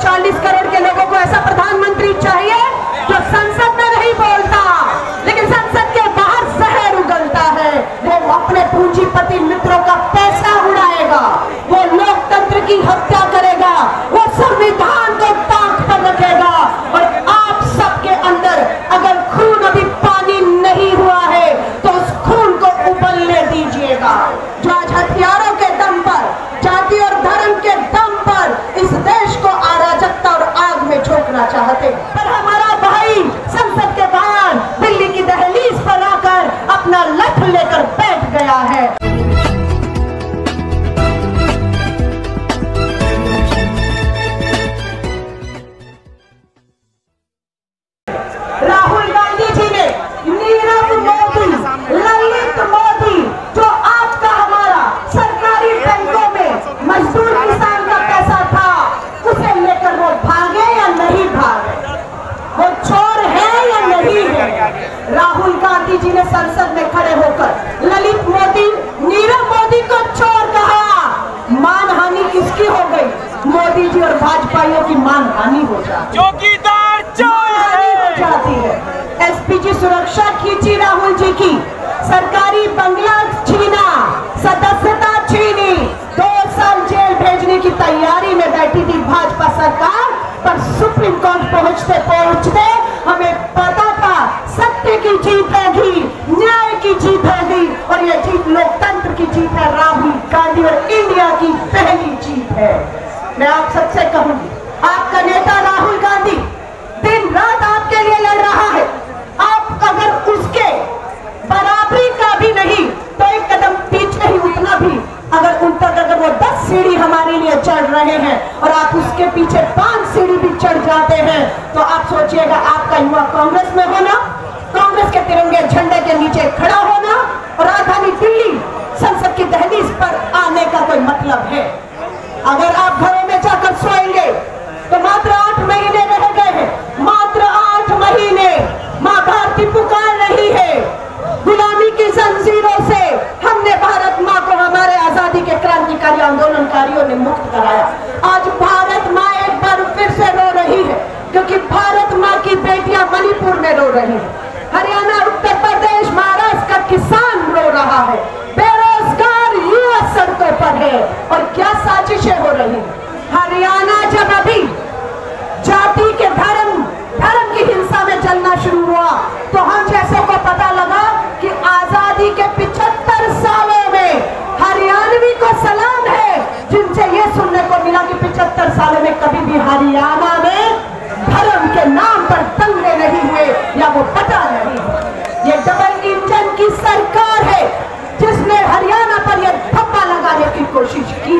140 करोड़ के लोगों को ऐसा प्रधानमंत्री चाहिए जो संसद में नहीं बोलता लेकिन संसद के बाहर जहर उगलता है। वो अपने पूंजीपति मित्रों का पैसा उड़ाएगा, वो लोकतंत्र की हत्या करेगा, वो संविधान को ताक पर रखेगा। और आप सबके अंदर अगर खून अभी पानी नहीं हुआ है तो उस खून को उबलने दीजिएगा। जो आज हथियारों के दम पर, जाति और धर्म के दम पर इस देश को अराजकता और आग में झोंकना चाहते, पर हमारा भाई संसद के बाहर दिल्ली की दहलीज पर आकर अपना लठ लेकर बैठ गया है। राहुल गांधी जी ने नीरव मोदी, ललित मोदी, जो आपका हमारा सरकारी बैंकों में मजदूर किसान का पैसा था, उसे लेकर वो भागे या नहीं भागे? वो चोर है या नहीं है? राहुल गांधी जी ने संसद में खड़े होकर ललित मोदी, नीरव मोदी को चोर कहा। मानहानि किसकी हो गई? मोदी जी और भाजपाइयों की मानहानि हो जाती है। एसपीजी सुरक्षा खींची राहुल जी की, सरकारी बंगला छीना, सदस्यता छीनी, 2 साल जेल भेजने की तैयारी में बैठी थी भाजपा सरकार। पर सुप्रीम कोर्ट पहुंचते पहुंचते हमें पता था सत्य की जीत होगी, न्याय की जीत होगी और ये जीत लोकतंत्र की जीत है। राहुल गांधी और इंडिया की पहली जीत है। मैं आप सबसे कहूंगी, आपका नेता राहुल गांधी दिन रात आपके लिए लड़ रहा है। आप अगर उसके बराबरी का भी नहीं तो एक कदम पीछे ही उतना भी अगर उन तक अगर वो 10 सीढ़ी हमारे लिए चढ़ रहे हैं और आप उसके पीछे 5 सीढ़ी भी चढ़ जाते हैं तो आप सोचिएगा आपका युवा कांग्रेस में होना, कांग्रेस के तिरंगे झंडे के नीचे खड़ा होना और राजधानी दिल्ली संसद की दहलीज पर आने का कोई मतलब है? अगर आप घरों में जाकर सोएंगे तो मात्र 8 महीने रह गए हैं, मात्र 8 महीने। मां भारती पुकार रही है। गुलामी की जंजीरों से हमने भारत माँ को हमारे आजादी के क्रांतिकारी आंदोलनकारियों ने मुक्त कराया। आज भारत माँ एक बार फिर से रो रही है क्योंकि भारत माँ की बेटियां मणिपुर में रो रही है, हरियाणा, उत्तर प्रदेश, महाराष्ट्र का किसान रो रहा है, बेरोजगार युवा सड़कों पर है। और क्या साजिशें हो रही है? हरियाणा जब अभी जाति के धर्म की हिंसा में जलना शुरू हुआ तो हम जैसों को पता लगा कि आजादी के 75 सालों में हरियाणवी को सलाम है जिनसे ये सुनने को मिला कि 75 सालों में कभी भी हरियाणा में धर्म के नाम पर दंगे नहीं हुए या वो पता नहीं। ये डबल इंजन की सरकार है जिसने हरियाणा पर यह धब्बा लगाने की कोशिश की।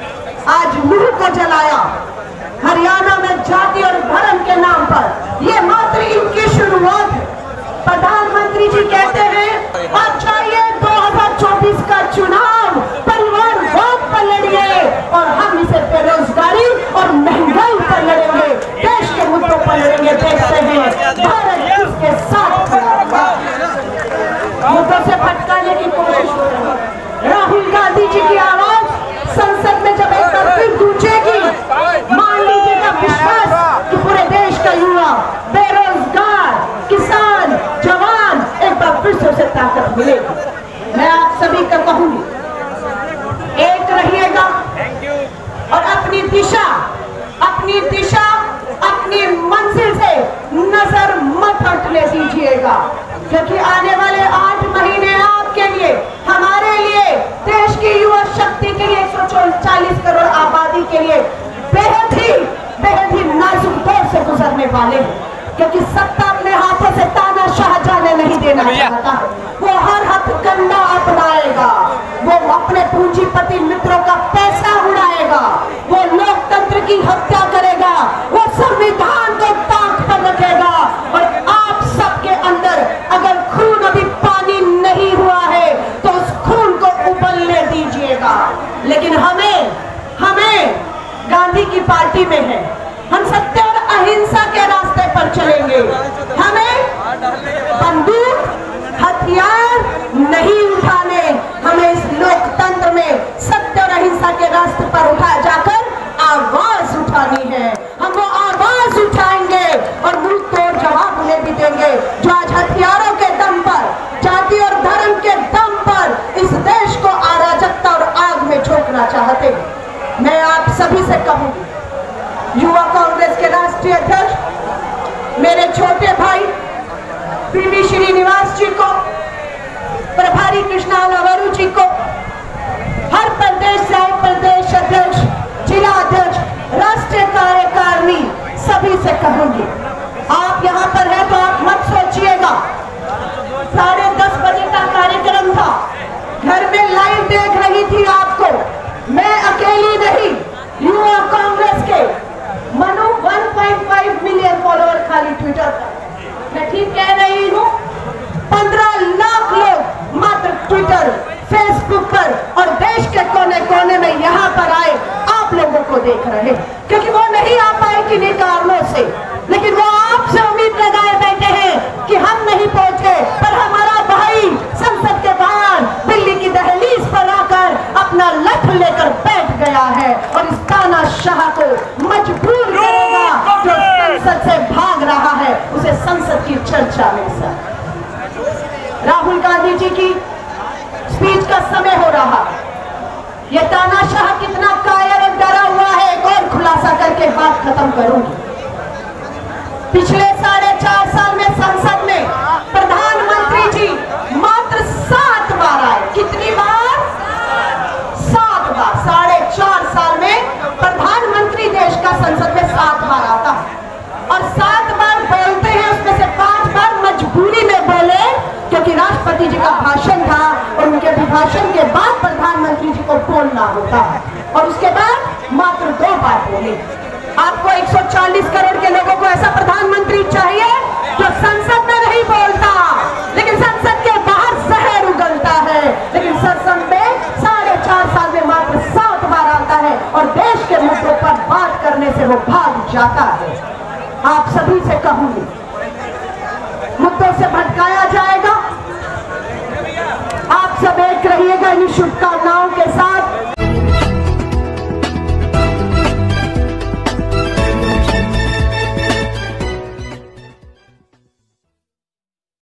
आज मुंह को जलाया हरियाणा में जाति और धर्म के नाम पर। ये मात्र इनकी शुरुआत है। प्रधानमंत्री जी कहते हैं आप चाहिए 2024 का चुनाव परिवारवाद पर लड़िए और हम इसे बेरोजगारी और महंगाई पर लड़ेंगे, देश के मुद्दों पर लड़ेंगे। देखते हैं भारत किसके साथ खड़ा मुद्दों से भटकाने की कोशिश हो रही है। राहुल गांधी जी की आवाज संसद में जब एक बार फिर गूंजेगी, मान लीजिएगा विश्वास कि पूरे देश का युवा, बेरोजगार, किसान, जवान एक बार फिर से उसे ताकत मिलेगी। मैं आप सभी को कहूंगी, एक रहिएगा और अपनी दिशा, अपनी मंजिल से नजर मत हटने दीजिएगा क्योंकि आने वाले 8 महीने आपके लिए, हमारे लिए, देश की युवा शक्ति के लिए, 140 करोड़ आबादी के लिए बेहद ही नाजुक दौर से गुजरने वाले हैं क्योंकि सत्ता अपने हाथों से तानाशाह जाने नहीं देना चाहता है। वो हर हथकंडा अपनाएगा, वो अपने पूंजीपति मित्रों का पैसा उड़ाएगा, वो लोकतंत्र की हत्या करेगा, वो संविधान को ताक पर रखेगा। और आप सबके अंदर अगर खून अभी पानी नहीं हुआ है तो उस खून को उबलने दीजिएगा। लेकिन हमें गांधी की पार्टी में है, हम सत्य और अहिंसा के रास्ते पर चलेंगे। हमें बंदूक, हथियार नहीं उठाने, हमें इस लोकतंत्र में सत्य और अहिंसा के रास्ते पर जाकर आवाज उठानी है। हम युवा कांग्रेस के राष्ट्रीय अध्यक्ष मेरे छोटे भाई पीवी श्रीनिवास जी को, प्रभारी कृष्णा लवरू जी को, हर प्रदेश से प्रदेश अध्यक्ष, जिला अध्यक्ष, राष्ट्रीय कार्यकारिणी सभी से कहूंगी, आप यहाँ पर हैं तो आप मत सोचिएगा 10:30 बजे का कार्यक्रम था, घर में लाइव देख रही थी आपको, मैं अकेली नहीं, युवा कांग्रेस के मनु 1.5 मिलियन फॉलोअर खाली ट्विटर पर, मैं ठीक कह रही हूँ, 15 लाख लोग मात्र ट्विटर, फेसबुक पर और देश के कोने कोने में यहाँ पर आए आप लोगों को देख रहे, क्योंकि वो नहीं आ पाए किन्हीं कारणों से, लेकिन वो आपसे उम्मीद लगाए बैठे हैं कि हम नहीं पहुंचे, पर हमारा भाई संसद के बाहर दिल्ली की दहलीज पर आकर अपना लठ लेकर बैठ गया है और इस तानाशाह को मजबूर करेगा जो संसद से भाग रहा है, उसे संसद की चर्चा में सर। राहुल गांधी जी की स्पीच का समय हो रहा, ये तानाशाह कितना कायर और डरा हुआ है एक और खुलासा करके बात खत्म करूंगी। पिछले 4.5 साल में संसद में प्रधानमंत्री जी मात्र 7 बार आए, कितनी बार? 7 बार। 4.5 साल में प्रधानमंत्री देश का संसद में 7 बार आता और 7 बार बोलते हैं, उसमें से 5 बार मजबूरी में बोले क्योंकि राष्ट्रपति जी का भाषण था और उनके भाषण के बाद प्रधानमंत्री जी को बोलना होता और उसके बाद मात्र 2 बार बोले। आपको 140 करोड़ के लोगों को ऐसा प्रधानमंत्री चाहिए जो संसद में नहीं बोलता लेकिन संसद के बाहर जहर उगलता है, लेकिन संसद में 4.5 साल में मात्र 7 बार आता है और देश के मुद्दों पर बात करने से वो भाग जाता है। आप सभी से कहूंगी, मुद्दों से भटकाया जाएगा, आप सब एक रहिएगा इन शुभकामनाओं के साथ।